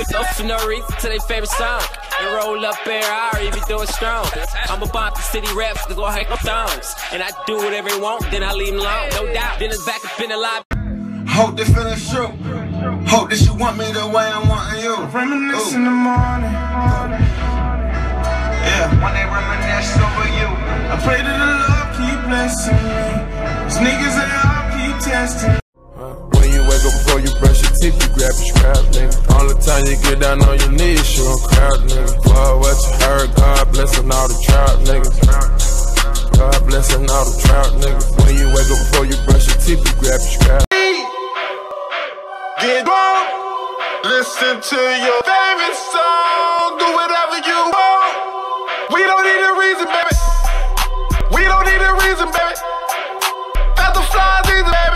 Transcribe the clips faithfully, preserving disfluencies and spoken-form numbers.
Go for no reason to their favorite song. They roll up air, I already be doing strong. I'm about the city raps, cause go hang no thumbs. And I do whatever they want, then I leave them alone. No doubt, then it's back up in the lobby. Hope this feeling true. Hope that you want me the way I'm wanting you. Reminisce in the morning. Yeah, when they reminisce over you. I pray that the Lord keep blessing me. These niggas they all keep testing. When you wake up before you brush your teeth, you grab your scrap, nigga. Only time you get down on your knees, you a crowd, nigga. Lord, what you heard, God blessing all the trout, niggas. God blessing all the trout, niggas. When you wake up before you brush your teeth, you grab your scrap. Get drunk, listen to your favorite song, do whatever you want. We don't need a reason, baby. We don't need a reason, baby. Got the flies either, baby.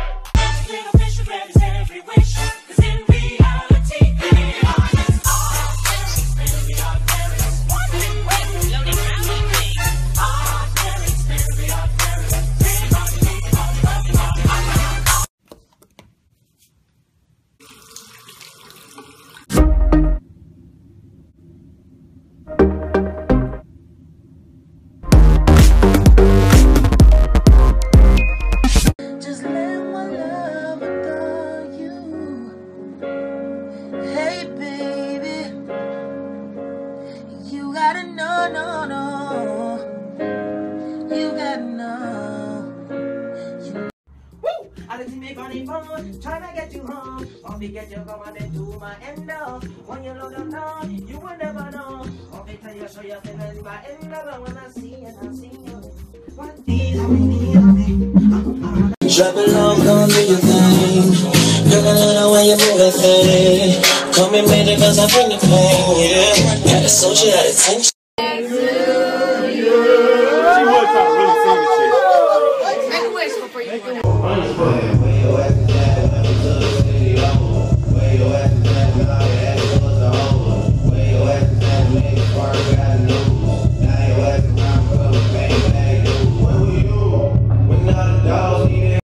Trying to get you home, or me get you coming into my endo. When you load them down, you will never know. Or me tell you, show you feeling my endo. When I see you, I see you. What these are me, are me. Drop it low, gon' do your thing. Girl, I love the way you move that thing. Call me maybe cause I bring the pain, yeah. Got a social attention. Make a wish before you go.